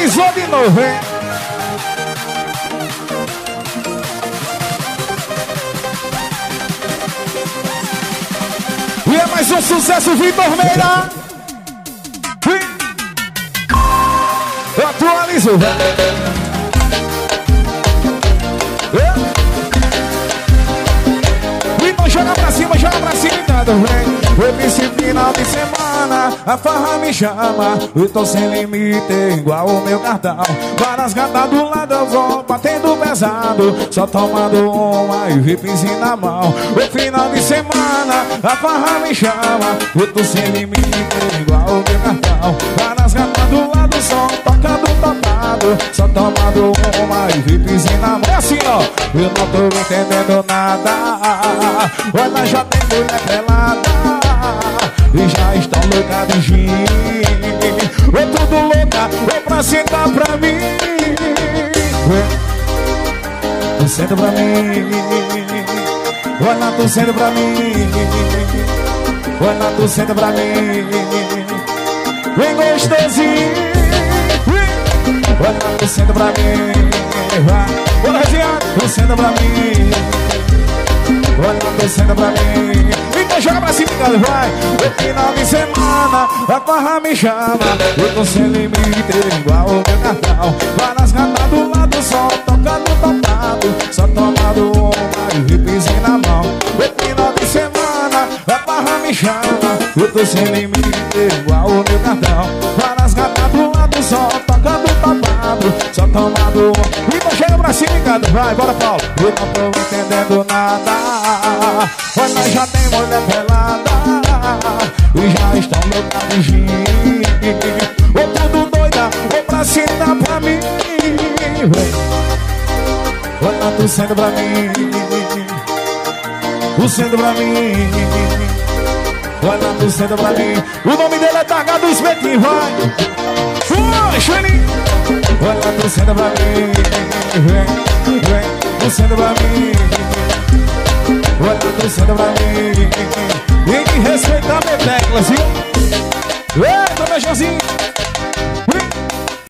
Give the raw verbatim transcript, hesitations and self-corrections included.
Atualizou de novo, hein? E é mais um sucesso, Vitor Meira. Atualizou, velho. Joga pra cima, joga pra cima, cada vem. Esse final de semana a farra me chama. Eu tô sem limite, igual o meu cartão. Várias gatas do lado, eu vou batendo pesado, só tomando uma e vipzinho na mão. O final de semana a farra me chama. Eu tô sem limite, igual o meu cartão. Várias gatas do lado, só tocando topado, só tomando uma e vipzinho na mão. É assim, ó, eu não tô entendendo nada. Olha, já tem mulher pelada e já estão louca de gin. Ô, tudo louca, vem pra sentar pra mim. Tu senta pra mim. Olha, tu senta pra mim. Olha, tu senta pra mim. Vem gostosinho. Olha, tu senta pra mim. Bora, Regiane, tu senta pra mim. Olha, descendo pra mim. Então joga pra cima, cara, vai. O final de semana a farra me chama. Eu tô sem limite, igual o meu cartão. Várias gatas do lado, só tocando topado, só tomando uma e vipzinho na mão. O final de semana a farra me chama. Eu tô sem limite, igual o meu cartão. Várias gatas do lado, só tocando topado, só tomando uma. Então chega pra cima, cara, vai, bora, Paulo. Eu não tô entendendo nada. Olha, já tem mulher pelada e já estão louca de gin. Ô, tudo doida, vou pra sentar pra mim. Olha, tu sendo pra mim. Tu sendo pra mim. Olha, tu sendo pra mim. O nome dele é Taga do Espetinho, vai. Foi, Chuelinho. Olha, tu sendo pra mim. Vem, vem, tu sendo pra mim. Olha, tu senta pra mim. Tem que respeitar minha tecla, viu? Eita, beijãozinho.